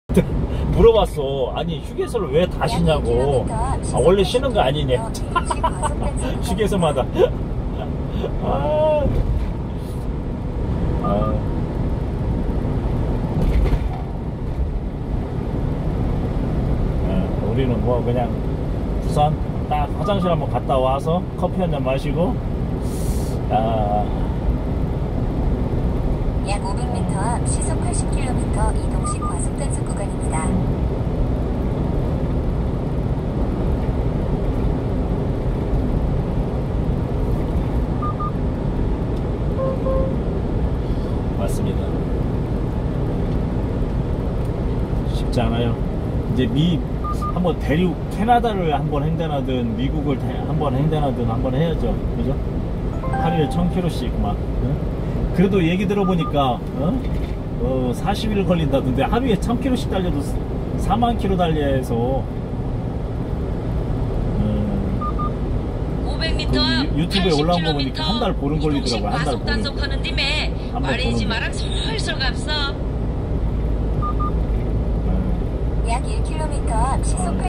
물어봤어. 아니 휴게소를 왜 다 쉬냐고. 원래 쉬는 거 아니냐. 휴게소마다. 아, 우리는 뭐 그냥 부산 딱 화장실 한번 갔다 와서 커피 한 잔 마시고 약 500m 앞 시속 80km 이동식 과속단속 구간입니다. 맞습니다. 쉽지 않아요. 이제 한번 캐나다를 한번 횡단하든 미국을 한번 횡단하든 한번 해야죠. 그죠? 하루에 1000km씩 막. 그래도 얘기 들어보니까 40일 걸린다던데 하루에 1000km씩 달려도 4만 km 달려서 500m 유튜브에 올라온 거 보니까 한 달 보름 걸리더라고요. 한 달 보름. 단속하는 김에 말이지 마랑 솔솔 갑서. 약 1km 앞 시속